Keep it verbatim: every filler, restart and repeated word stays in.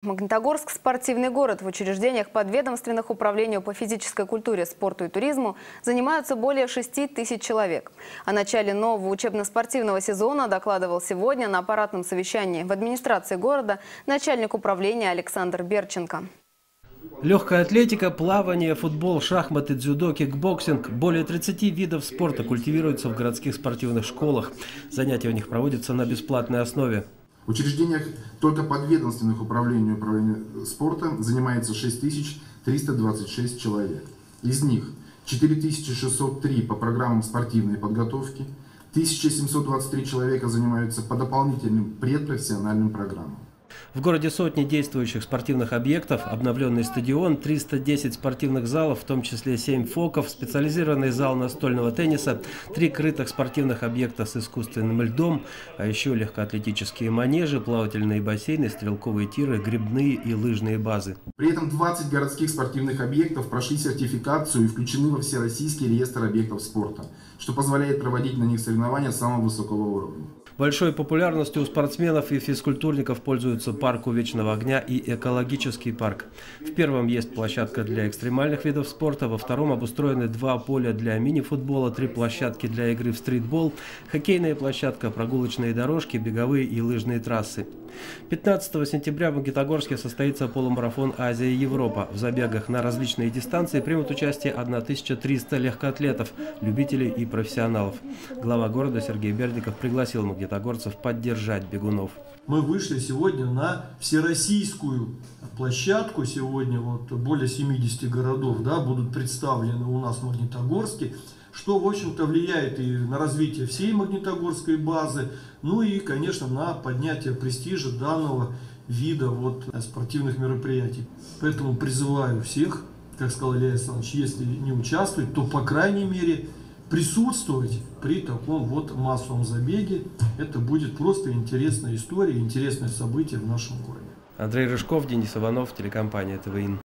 Магнитогорск – спортивный город. В учреждениях подведомственных управлению по физической культуре, спорту и туризму занимаются более шести тысяч человек. О начале нового учебно-спортивного сезона докладывал сегодня на аппаратном совещании в администрации города начальник управления Александр Берченко. Легкая атлетика, плавание, футбол, шахматы, дзюдо, кикбоксинг. Более тридцати видов спорта культивируются в городских спортивных школах. Занятия у них проводятся на бесплатной основе. В учреждениях только подведомственных управлению управления спорта занимается шесть тысяч триста двадцать шесть человек. Из них четыре тысячи шестьсот три по программам спортивной подготовки, тысяча семьсот двадцать три человека занимаются по дополнительным предпрофессиональным программам. В городе сотни действующих спортивных объектов, обновленный стадион, триста десять спортивных залов, в том числе семь фоков, специализированный зал настольного тенниса, три крытых спортивных объекта с искусственным льдом, а еще легкоатлетические манежи, плавательные бассейны, стрелковые тиры, грибные и лыжные базы. При этом двадцать городских спортивных объектов прошли сертификацию и включены во Всероссийский реестр объектов спорта, что позволяет проводить на них соревнования самого высокого уровня. Большой популярностью у спортсменов и физкультурников пользуются парк у Вечного огня и экологический парк. В первом есть площадка для экстремальных видов спорта, во втором обустроены два поля для мини-футбола, три площадки для игры в стритбол, хоккейная площадка, прогулочные дорожки, беговые и лыжные трассы. пятнадцатого сентября в Магнитогорске состоится полумарафон Азия-Европа. В забегах на различные дистанции примут участие тысяча триста легкоатлетов, любителей и профессионалов. Глава города Сергей Бердников пригласил магнитогорцев поддержать бегунов. Мы вышли сегодня на всероссийскую площадку. Сегодня вот более семидесяти городов, да, будут представлены у нас в Магнитогорске, что, в общем-то, влияет и на развитие всей магнитогорской базы, ну и, конечно, на поднятие престижа данного вида вот спортивных мероприятий. Поэтому призываю всех, как сказал Илья Александрович, если не участвовать, то, по крайней мере, присутствовать при таком вот массовом забеге. Это будет просто интересная история, интересное событие в нашем городе. Андрей Рыжков, Денис Иванов, телекомпания ТВИН.